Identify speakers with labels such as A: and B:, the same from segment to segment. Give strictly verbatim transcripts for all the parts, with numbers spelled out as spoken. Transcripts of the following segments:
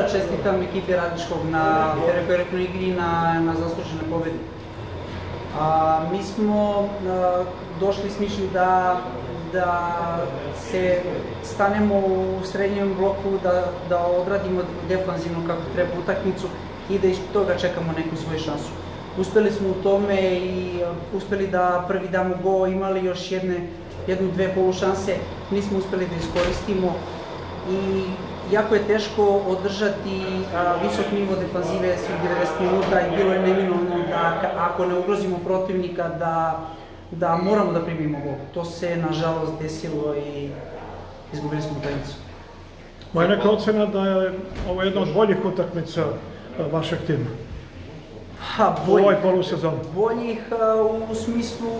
A: čestitam ekipi Radničkog na korektnoj igri i na zasluženoj pobedi. Mi smo došli s mišlju da se stanemo u srednjem bloku, da odradimo defanzivno kako treba utakmicu i da iz toga čekamo neku svoju šansu. Uspeli smo u tome i uspeli da prvi damo go, imali još jednu, dve polušanse, nismo uspeli da iskoristimo i jako je teško održati visok nivo defanzive svih devedeset minuta i bilo je neminovno da ako ne ugrozimo protivnika da moramo da primimo gol. To se nažalost desilo i izgubili smo utakmicu.
B: Moja neka ocena da je ovo jedna od boljih utakmica vašeg tima u ovoj polusezoni.
A: Boljih u smislu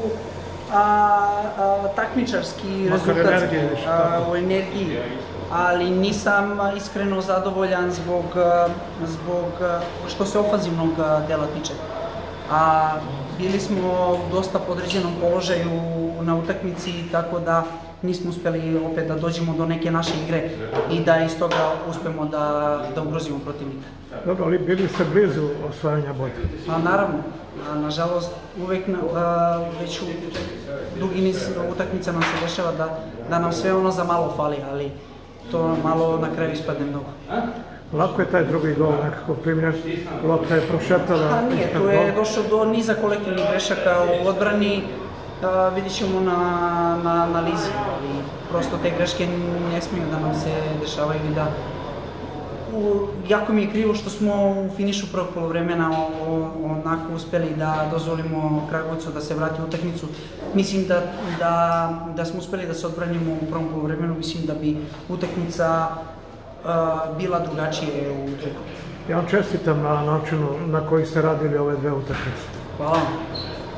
A: takmičarski rezultat u energiji, ali nisam iskreno zadovoljan zbog što se ofanzivnog dela tiče. Bili smo u dosta podređenom položaju na utakmici, tako da nismo uspeli opet da dođemo do neke naše igre i da iz toga uspemo da ugrozimo protivnika.
B: Dobro, ali bili ste blizu osvajanja boda?
A: Naravno, nažalost uvek već u dugi niz utakmica nam se dešava da nam sve ono za malo fali, ali to malo na kraju ispadne mnogo.
B: Lako je taj drugi gol nekako primljen, lopta je prošetala.
A: Nije, tu je došlo do niza kolektivnih grešaka u odbrani, vidit ćemo na analizi, ali prosto te greške ne smiju da nam se dešavaju i da jako mi je krivo što smo u finišu prvog polovremena onako uspeli da dozvolimo Kragujevcu da se vrati u utakmicu. Mislim da smo uspeli da se odbranimo u prvom polovremenu, mislim da bi utakmica bila drugačije u drugom.
B: Ja vam čestitam na načinu na koji ste radili ove dve utakmice.
A: Hvala vam.